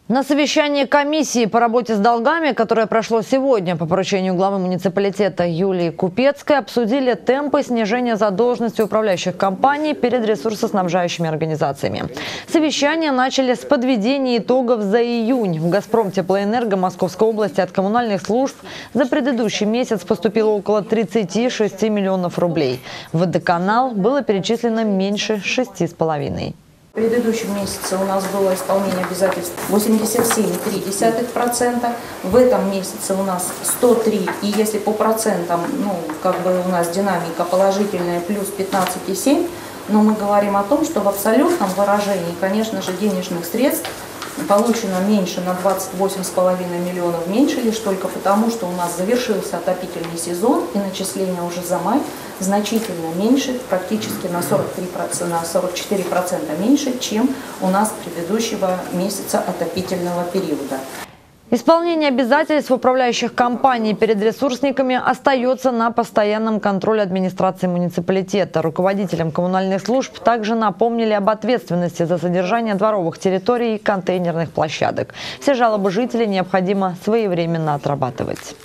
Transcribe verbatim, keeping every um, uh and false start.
На совещании комиссии по работе с долгами, которое прошло сегодня по поручению главы муниципалитета Юлии Купецкой, обсудили темпы снижения задолженности управляющих компаний перед ресурсоснабжающими организациями. Совещание начали с подведения итогов за июнь. В «Газпромтеплоэнерго» Московской области от коммунальных служб за предыдущий месяц поступило около тридцати шести миллионов рублей. В водоканал было перечислено меньше шести с половиной. В предыдущем месяце у нас было исполнение обязательств восемьдесят семь и три десятых процента. В этом месяце у нас сто три. И если по процентам, ну, как бы у нас динамика положительная, плюс пятнадцать и семь десятых, но мы говорим о том, что в абсолютном выражении, конечно же, денежных средств получено меньше на двадцать восемь с половиной миллионов, меньше лишь только потому, что у нас завершился отопительный сезон и начисления уже за май значительно меньше, практически на сорок три процента, на сорок четыре процента меньше, чем у нас предыдущего месяца отопительного периода. Исполнение обязательств управляющих компаний перед ресурсниками остается на постоянном контроле администрации муниципалитета. Руководителям коммунальных служб также напомнили об ответственности за содержание дворовых территорий и контейнерных площадок. Все жалобы жителей необходимо своевременно отрабатывать.